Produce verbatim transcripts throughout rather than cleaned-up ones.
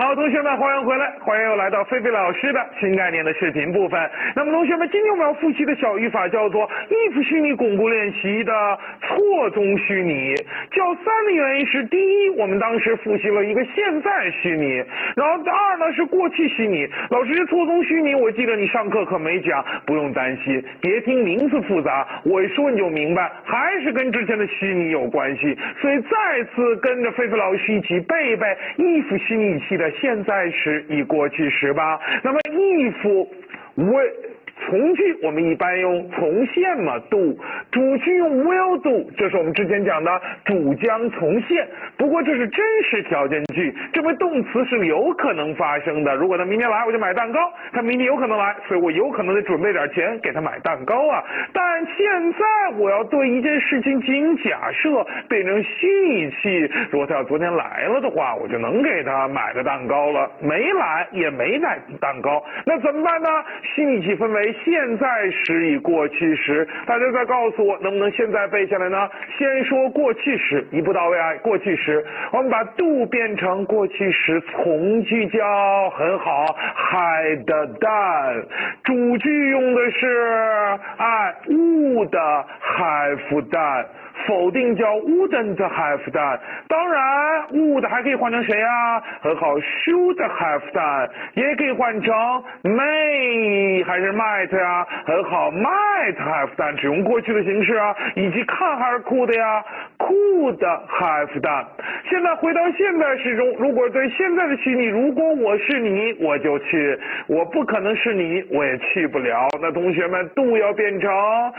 好，同学们，欢迎回来，欢迎又来到菲菲老师的新概念的视频部分。那么，同学们，今天我们要复习的小语法叫做 if 虚拟巩固练习的错综虚拟。较三的原因是，第一，我们当时复习了一个现在虚拟，然后二呢是过去虚拟。老师，这错综虚拟，我记得你上课可没讲，不用担心，别听名字复杂，我一说你就明白，还是跟之前的虚拟有关系。所以再次跟着菲菲老师一起背一背 if 虚拟语气的现在时以过去时吧。那么 if 为从句我们一般用从现嘛 do， 主句用 will do， 这是我们之前讲的主将从现。不过这是真实条件句，这为动词是有可能发生的。如果他明天来，我就买蛋糕，他明天有可能来，所以我有可能得准备点钱给他买蛋糕啊。但现在我要对一件事情进行假设，变成虚拟气，如果他要昨天来了的话，我就能给他买个蛋糕了，没来也没买蛋糕，那怎么办呢？虚拟气分为现在时以过去时，大家再告诉我能不能现在背下来呢？先说过去时，一步到位啊。过去时我们把 do 变成过去时从句叫，很好 had done， 主句用的是哎 would have done，否定叫 wouldn't have done， 当然 would 还可以换成谁啊？很好 should have done， 也可以换成 may 还是 might 啊？很好 might have done， 只用过去的形式啊。以及看还是 could 呀 could have done。 现在回到现在时中，如果对现在的虚拟，如果我是你我就去，我不可能是你我也去不了，那同学们 do 要变成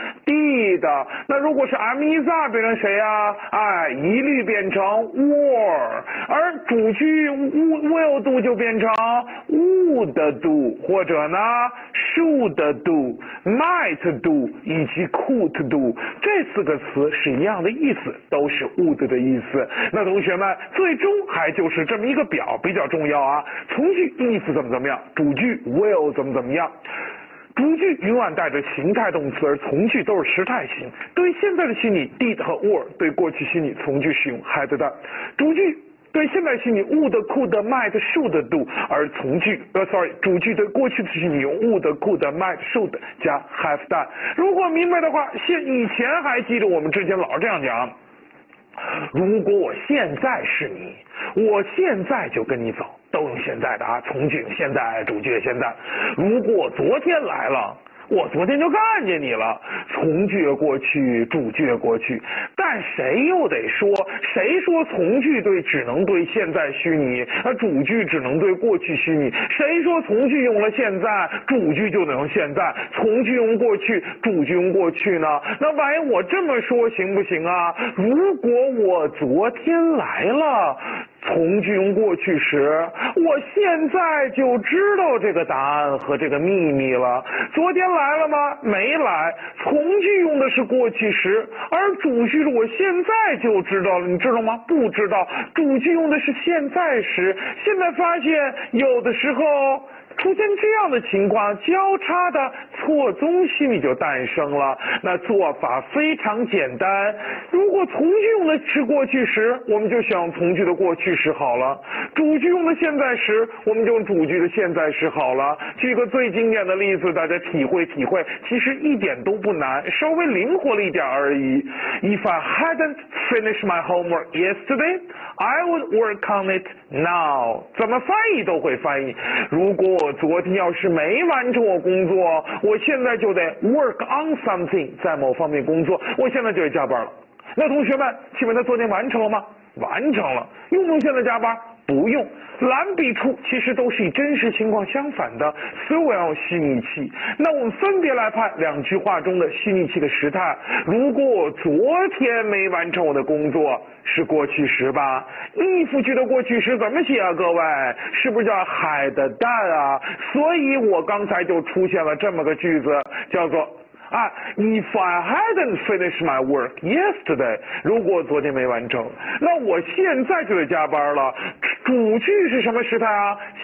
did， 那如果是 am is are变成谁啊？哎，一律变成 were， 而主句 will do 就变成 would do， 或者呢 should do might do 以及 could do， 这四个词是一样的意思，都是 would 的意思。那同学们，最终还就是这么一个表比较重要啊。从句 if 怎么怎么样，主句 will 怎么怎么样。主句永远带着形态动词，而从句都是时态型。对现在的虚拟 did 和 were， 对过去虚拟从句使用 had done。主句对现在虚拟 would could might should do， 而从句呃 sorry 主句对过去的虚拟用 would could might should 加 have done。如果明白的话，现以前还记得我们之前老是这样讲，如果我现在是你，我现在就跟你走，都用现在的啊，从句现在，主句现在。如果我昨天来了，我昨天就看见你了，从句过去，主句过去。但谁又得说，谁说从句对只能对现在虚拟，而主句只能对过去虚拟？谁说从句用了现在，主句就能用现在，从句用过去，主句用过去呢？那万一我这么说行不行啊？如果我昨天来了，从句用过去时，我现在就知道这个答案和这个秘密了。昨天来了吗？没来。从句用的是过去时，而主句是我现在就知道了，你知道吗？不知道。主句用的是现在时。现在发现有的时候出现这样的情况，交叉的错综虚拟就诞生了。那做法非常简单，如果从句用的是过去时，我们就选用从句的过去时好了。主句用的现在时，我们就用主句的现在时好了。举个最经典的例子，大家体会体会，其实一点都不难，稍微灵活了一点而已。If I hadn't finished my homework yesterday, I would work on it now。 怎么翻译都会翻译。如果我昨天要是没完成我工作，我现在就得 work on something， 在某方面工作，我现在就得加班了。那同学们，请问他昨天完成了吗？完成了。用不用现在加班？不用。蓝笔触其实都是以真实情况相反的，所以我要用虚拟器。那我们分别来判两句话中的虚拟器的时态。如果我昨天没完成我的工作，是过去时吧。if句的过去时怎么写啊？各位，是不是叫 had done 啊？所以我刚才就出现了这么个句子，叫做啊 ，If I hadn't finished my work yesterday， 如果我昨天没完成，那我现在就得加班了。主句是什么时态啊？现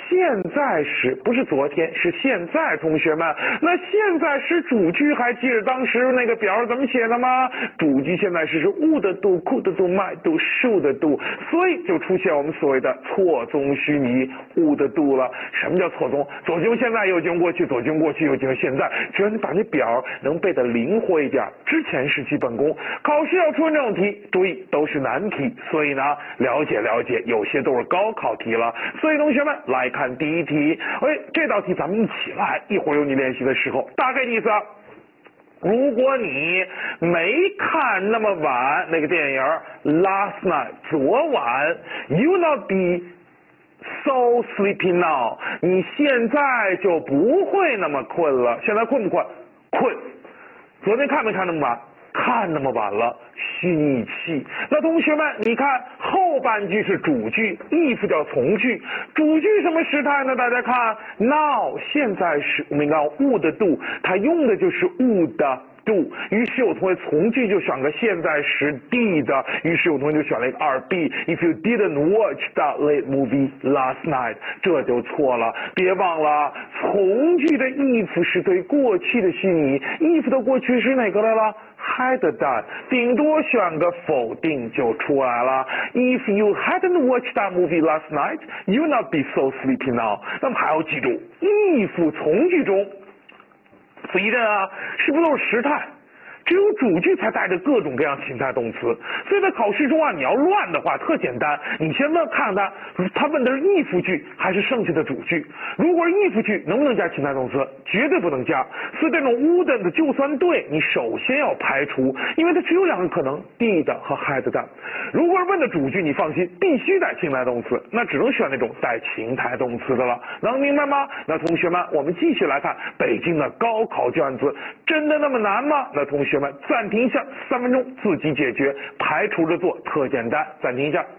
在时，不是昨天，是现在，同学们。那现在时主句还记得当时那个表怎么写的吗？主句现在时是 would do, could do, might do, should do， 所以就出现我们所谓的错综虚拟 would do 了。什么叫错综？左句现在，右句过去，左句过去，右句现在。只要你把这表能背得灵活一点，之前是基本功。考试要出这种题，注意都是难题，所以呢，了解了解，有些都是高考题了。所以同学们来看第一题，哎，这道题咱们一起来，一会儿有你练习的时候，大概意思啊。如果你没看那么晚那个电影 Last Night 昨晚 You not be so sleepy now， 你现在就不会那么困了。现在困不困？困。昨天看没看那么晚？看那么晚了，虚拟器。那同学们，你看后半句是主句 ，if 叫从句，主句什么时态呢？大家看 now 现在是我们讲 would do， 它用的就是 would do， 于是有同学从句就选个现在时 did， 于是有同学就选了一个二 B。If you didn't watch that late movie last night， 这就错了。别忘了，从句的 if 是对过去的虚拟 ，if 的过去是哪个来了？had done， 顶多选个否定就出来了。If you hadn't watched that movie last night, you would not be so sleepy now。那么还要记住 ，if 从句中，仔细看啊，是不是都是时态？只有主句才带着各种各样情态动词，所以在考试中啊，你要乱的话特简单，你先问看看他问的是 if 句还是剩下的主句。如果是 if 句，能不能加情态动词？绝对不能加。所以这种 wouldn't 就算对，你首先要排除，因为它只有两个可能 did 和 had done。如果是问的主句，你放心，必须带情态动词，那只能选那种带情态动词的了，能明白吗？那同学们，我们继续来看北京的高考卷子，真的那么难吗？那同学们暂停一下，三分钟自己解决，排除着做，特简单。暂停一下。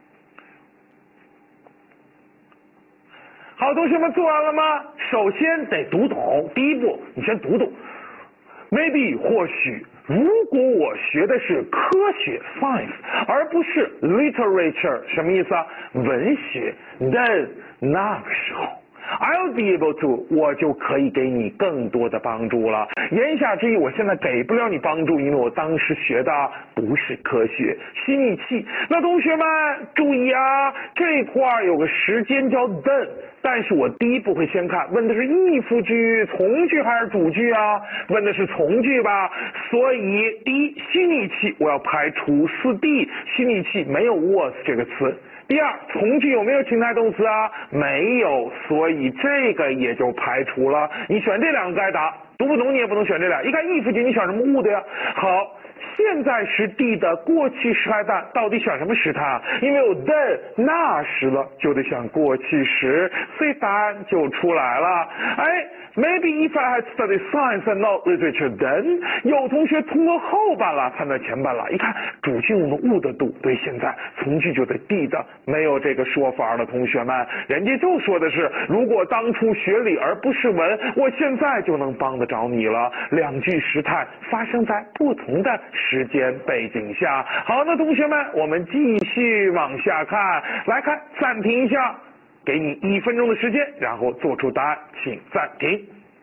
好，同学们做完了吗？首先得读懂，第一步你先读懂。Maybe 或许，如果我学的是科学 science， 而不是 literature， 什么意思啊？文学 ，then 那个时候。I'll be able to， 我就可以给你更多的帮助了。言下之意，我现在给不了你帮助，因为我当时学的不是科学，虚拟器。那同学们注意啊，这块有个时间叫 then， 但是我第一步会先看，问的是 if 句、从句还是主句啊？问的是从句吧。所以第一，虚拟器我要排除四 D， 虚拟器没有 was 这个词。第二，从句有没有情态动词啊？没有，所以这个也就排除了。你选这两个该答，读不懂你也不能选这俩。一看 if 句，你选什么 would 呀？好，现在时 did 的过去时态的到底选什么时态啊？因为有 then 那时了，就得选过去时，所以答案就出来了。哎。Maybe if I had studied science and not literature then， 有同学通过后半了，参在前半了。一看主句用的 would do， 对，现在从句就得 did， 没有这个说法了，同学们，人家就说的是，如果当初学理而不是文，我现在就能帮得着你了。两句时态发生在不同的时间背景下。好，那同学们，我们继续往下看，来看，暂停一下。给你一分钟的时间，然后做出答案，请暂停。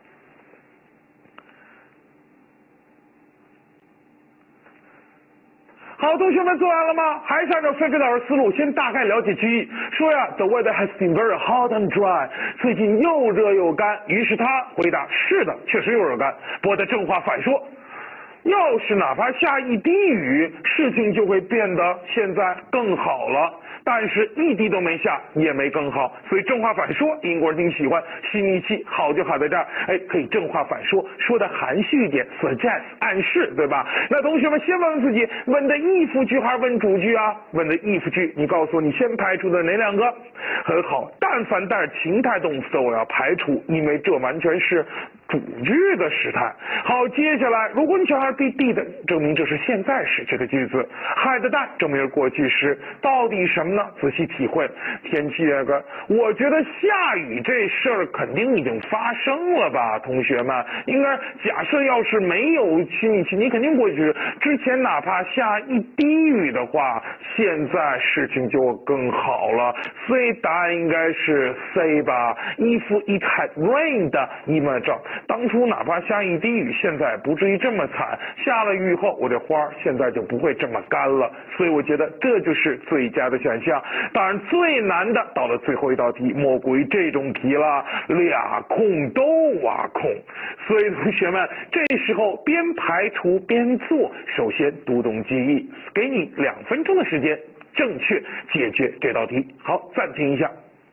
好，同学们做完了吗？还是按照菲菲老师思路，先大概了解句意。说呀 ，The weather has been very hot and dry， 最近又热又干。于是他回答：是的，确实又热干。不过他正话反说，要是哪怕下一滴雨，事情就会变得现在更好了。但是一滴都没下，也没更好，所以正话反说，英国人挺喜欢。虚拟器好就好在这儿，哎，可以正话反说，说的含蓄一点 ，suggest 暗示，对吧？那同学们先问问自己，问的 if 句还是问主句啊？问的 if 句，你告诉我你先排除的哪两个？很好，但凡带着情态动词的我要排除，因为这完全是主句的时态。好，接下来，如果你选的是 did， 证明这是现在时这个句子 ，had done 证明是过去时，到底什么么呢？仔细体会天气这个，我觉得下雨这事儿肯定已经发生了吧，同学们，应该假设要是没有虚拟气，你肯定过去之前哪怕下一滴雨的话，现在事情就更好了，所以答案应该是 C 吧。If it had rained， 你们这当初哪怕下一滴雨，现在不至于这么惨，下了雨后，我这花现在就不会这么干了，所以我觉得这就是最佳的选项。当然最难的到了最后一道题，莫过于这种题了，俩空都挖空。所以同学们，这时候边排除边做，首先读懂记忆，给你两分钟的时间正确解决这道题。好，暂停一下。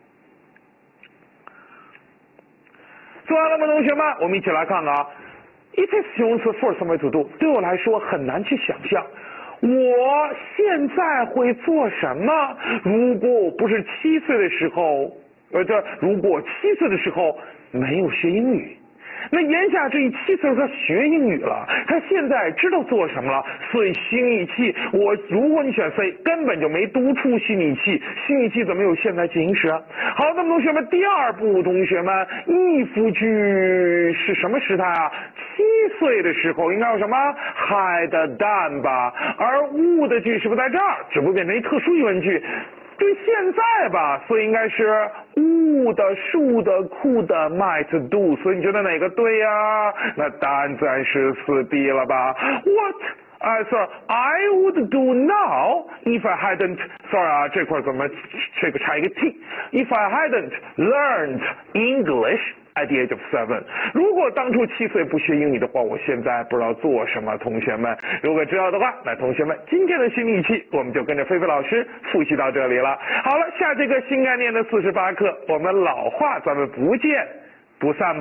做完了吗，同学们？我们一起来看啊。It is 形容词 for somebody to do， 对我来说很难去想象，我现在会做什么？如果我不是七岁的时候，呃，这如果七岁的时候没有学英语。那言下之意，七岁他学英语了，他现在知道做什么了，所以虚拟器，我如果你选 C， 根本就没读出虚拟器，虚拟器怎么有现在进行时啊？好，那么同学们，第二步，同学们，if 句是什么时态啊？七岁的时候应该有什么 had done 吧？而 would 句是不是在这儿？只不过变成一特殊疑问句。对现在吧，所以应该是 would should could might do， 所以你觉得哪个对呀、啊？那答案自然是四 B 了吧 ？What？ 啊、uh, ，Sir，I would do now if I hadn't sorry 啊，这块怎么这个差一个 T？If I hadn't learned English。At the age of seven， 如果当初七岁不学英语的话，我现在不知道做什么。同学们，如果知道的话，那同学们今天的新秘器我们就跟着菲菲老师复习到这里了。好了，下这个新概念的四十八课，我们老话咱们不见不散。